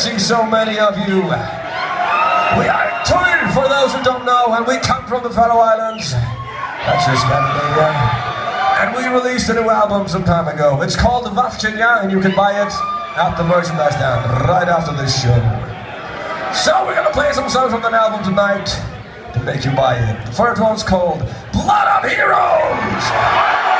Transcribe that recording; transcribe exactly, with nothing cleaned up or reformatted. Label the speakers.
Speaker 1: see so many of you. We are Tuil, for those who don't know, and we come from the Faroe Islands. That's just Scandinavia. And we released a new album some time ago. It's called Vatchenja, and you can buy it at the merchandise stand right after this show. So we're gonna play some songs from that album tonight to make you buy it. The first one's called Blood of Heroes.